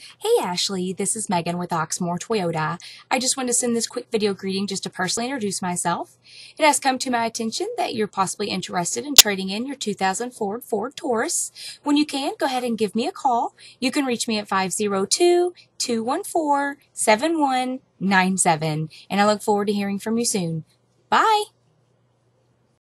Hey Ashley, this is Megan with Oxmoor Toyota. I just wanted to send this quick video greeting just to personally introduce myself. It has come to my attention that you're possibly interested in trading in your 2004 Ford Taurus. When you can, go ahead and give me a call. You can reach me at 502-214-7197, and I look forward to hearing from you soon. Bye!